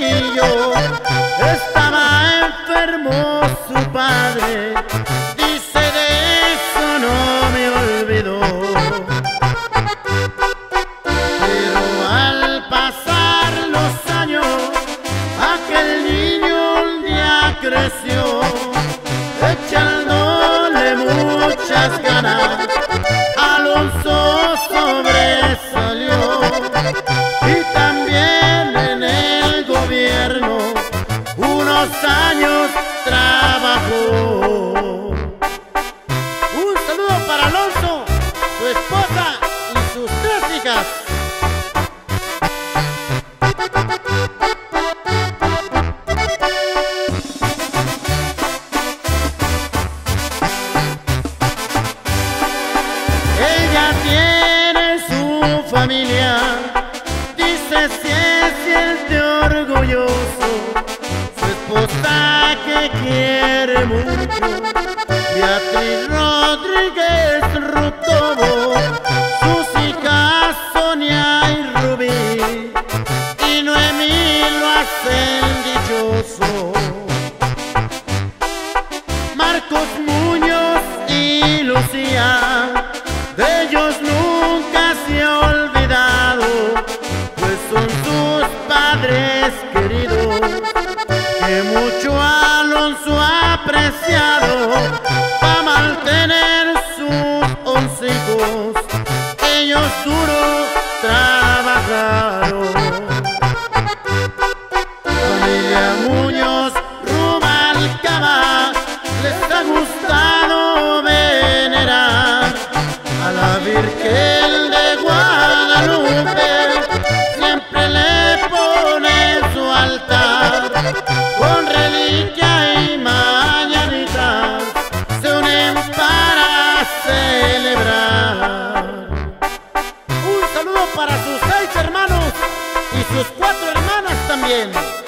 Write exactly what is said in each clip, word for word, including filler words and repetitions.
chiquillo estaba enfermo su padre, dice de eso no me olvidó. Pero al pasar los años, aquel niño un día creció, echándole muchas ganas. Alonso sobresalió y también en el gobierno unos años trabajó. Un saludo para Alonso, su esposa y sus tres hijas. Ella tiene su familia, dice se siente orgulloso. Su esposa que quiere mucho, Beatriz Rodríguez Rutobo, sus hijas Sonia y Rubí, y Noemí lo hacen dichoso. Marcos Muñoz y Lucía, de ellos nunca se ha olvidado, pues son sus padres queridos, que mucho Alonso ha apreciado para mantener sus once hijos. Ellos duro trabajaron. Familia Muñoz Rubalcaba, les ha gustado venerar a la Virgen de Guadalupe, siempre le pone su altar, con reliquia y mañanitas se unen para celebrar. Un saludo para sus seis hermanos y sus cuatro hermanas también.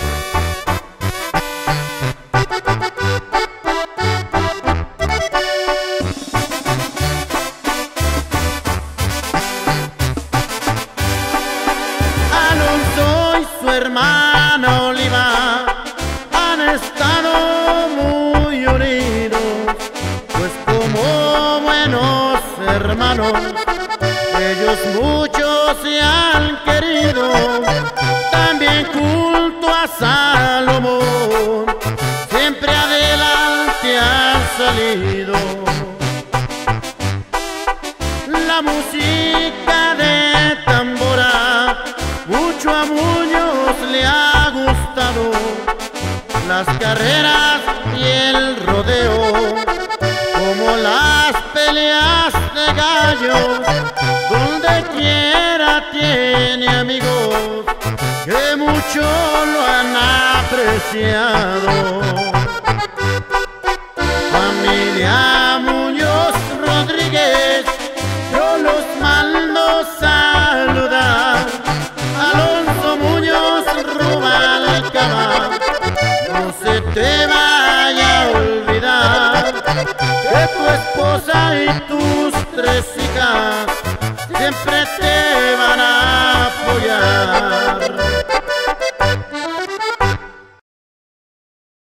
Su hermana Oliva han estado muy unidos, pues como buenos hermanos ellos muchos se han querido. También culto a Salomón, siempre adelante han salido. La música de tambora mucho a Muñoz le ha gustado, las carreras y el rodeo, como las peleas de gallos, donde quiera tiene amigos que mucho lo han apreciado. Familia Muñoz Rodríguez, yo los mando saludar. Alonso Muñoz Rubalcaba, no se te va